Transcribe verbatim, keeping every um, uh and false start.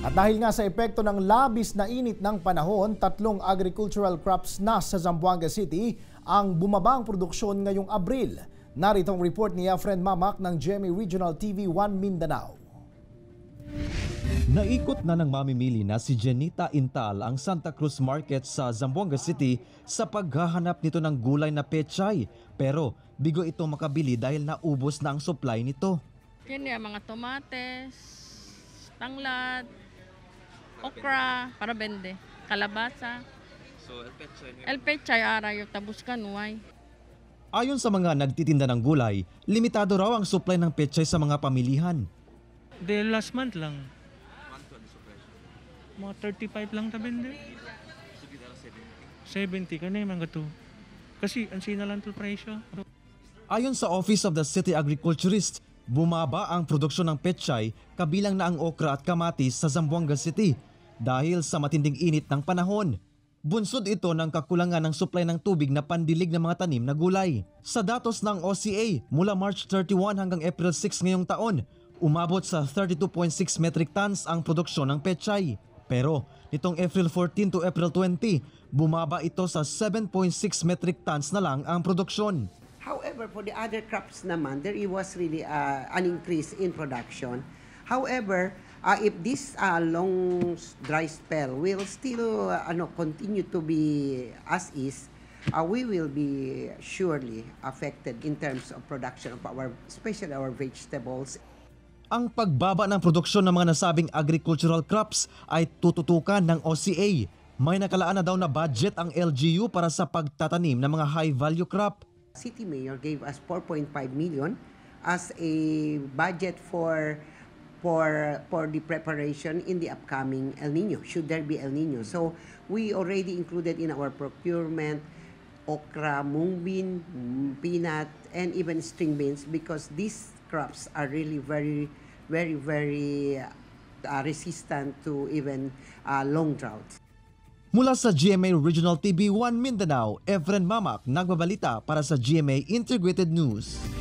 At dahil nga sa epekto ng labis na init ng panahon, tatlong agricultural crops na sa Zamboanga City ang bumabang produksyon ngayong Abril. Narito ang report ni Efren Mamak ng G M A Regional T V one Mindanao. Naikot na ng mamimili na si Jenita Intal ang Santa Cruz Market sa Zamboanga City sa paghahanap nito ng gulay na pechay. Pero bigo ito makabili dahil naubos na ang supply nito. Yan yung mga tomates, tanglad, okra, para bende, kalabasa. So, el pechay niyo? El pechay ara yung tabus kanuay. Ayon sa mga nagtitinda ng gulay, limitado raw ang supply ng pechay sa mga pamilihan. The last month lang. Manto ang supply siya? Mga thirty-five lang tabende. So, dito ala seventy? seventy ka na yung mga to. Kasi ang sina lang to presyo. Ayon sa Office of the City Agriculturist, bumaba ang produksyon ng pechay kabilang na ang okra at kamatis sa Zamboanga City dahil sa matinding init ng panahon. Bunsod ito ng kakulangan ng supply ng tubig na pandilig ng mga tanim na gulay. Sa datos ng O C A, mula March thirty-one hanggang April six ngayong taon, umabot sa thirty-two point six metric tons ang produksyon ng pechay. Pero nitong April fourteen to April twenty, bumaba ito sa seven point six metric tons na lang ang produksyon. However, for the other crops naman, there was really uh, an increase in production. However, uh, if this uh, long dry spell will still uh, ano, continue to be as is, uh, we will be surely affected in terms of production of our, especially our vegetables. Ang pagbaba ng produksyon ng mga nasabing agricultural crops ay tututukan ng O C A. May nakalaan na daw na budget ang L G U para sa pagtatanim ng mga high-value crop. City Mayor gave us four point five million as a budget for for for the preparation in the upcoming El Nino, should there be El Nino. So we already included in our procurement okra, mung bean, peanut, and even string beans because these crops are really very, very, very uh, resistant to even uh, long droughts. Mula sa G M A Regional T V one Mindanao, Efren Mamak nagbabalita para sa G M A Integrated News.